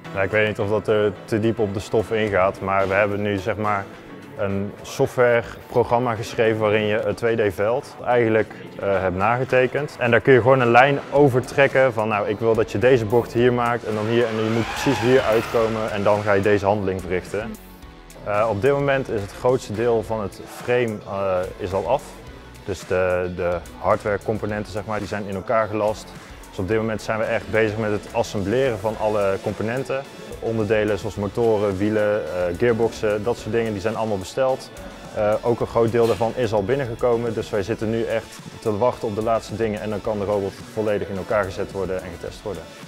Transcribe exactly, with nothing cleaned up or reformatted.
Nou, ik weet niet of dat er te diep op de stof ingaat, maar we hebben nu zeg maar een softwareprogramma geschreven waarin je het twee D veld eigenlijk uh, hebt nagetekend. En daar kun je gewoon een lijn over trekken van nou ik wil dat je deze bocht hier maakt en dan hier en je moet precies hier uitkomen en dan ga je deze handeling verrichten. Uh, op dit moment is het grootste deel van het frame uh, is al af. Dus de, de hardware componenten zeg maar, die zijn in elkaar gelast. Dus op dit moment zijn we echt bezig met het assembleren van alle componenten. Onderdelen zoals motoren, wielen, uh, gearboxen, dat soort dingen, die zijn allemaal besteld. Uh, ook een groot deel daarvan is al binnengekomen, dus wij zitten nu echt te wachten op de laatste dingen en dan kan de robot volledig in elkaar gezet worden en getest worden.